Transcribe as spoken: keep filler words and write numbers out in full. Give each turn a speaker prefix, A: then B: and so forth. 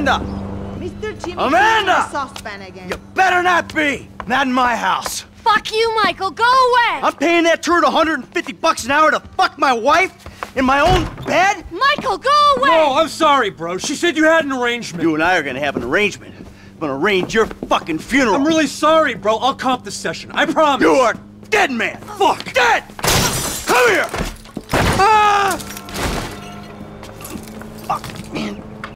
A: Amanda!
B: Mister Jimmy
A: Amanda!
B: in the saucepan again.
A: You better not be! Not in my house.
C: Fuck you, Michael. Go away.
A: I'm paying that turd one hundred fifty bucks an hour to fuck my wife in my own bed?
C: Michael, go away.
D: No, I'm sorry, bro. She said you had an arrangement.
A: You and I are gonna have an arrangement. I'm gonna arrange your fucking funeral.
D: I'm really sorry, bro. I'll comp the session. I promise.
A: You are dead, man. Fuck. Dead! Come here! Ah!